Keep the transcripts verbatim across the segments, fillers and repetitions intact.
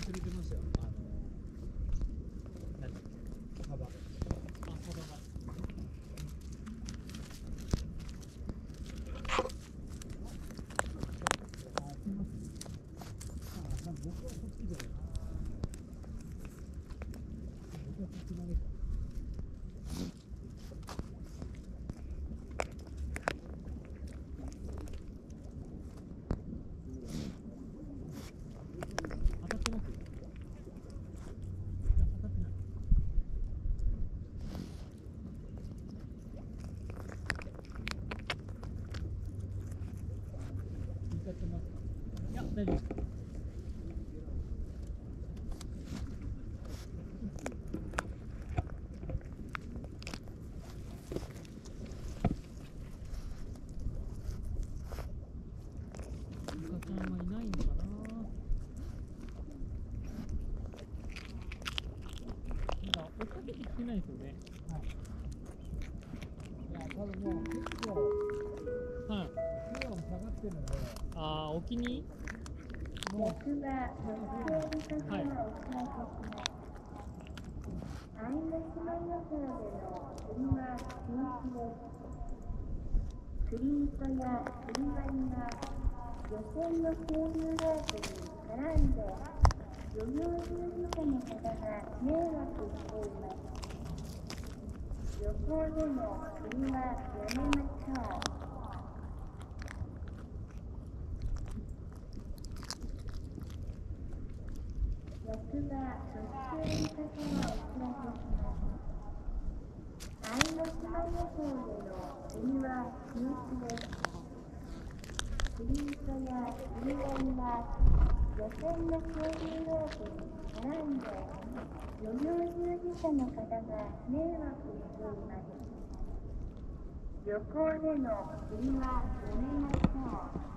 忘れてましたよ。あの何だっけ、幅。あ、幅が。あ、すみません。あ、なんか僕はこっちじゃない。僕はこっち投げた。当たってます？いや、当たってない。引いちゃってますか？いや、大丈夫です。イカちゃんはいないのかな。なんか追っかけてきてないですよね。はい。いや、多分もう結構、はい。水温下がってるので、ああ、沖にもう、 役が目標にはい。 をお伝えいたします。相島漁港での釣りは禁止です。釣り糸や釣り針が漁船の係留ロープに絡んで漁業従事者の方が迷惑しています。漁港での釣りはやめましょう。役がご使用の方はお知らせします。相島漁港での釣りは禁止です。釣り糸や釣り針が漁船の係留ロープに絡んで漁業従事者の方が迷惑しています。旅行での釣りはやめましょう。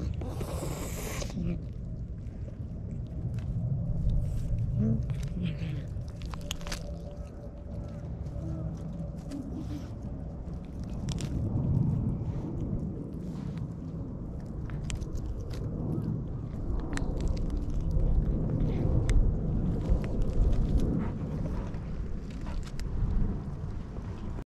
うん。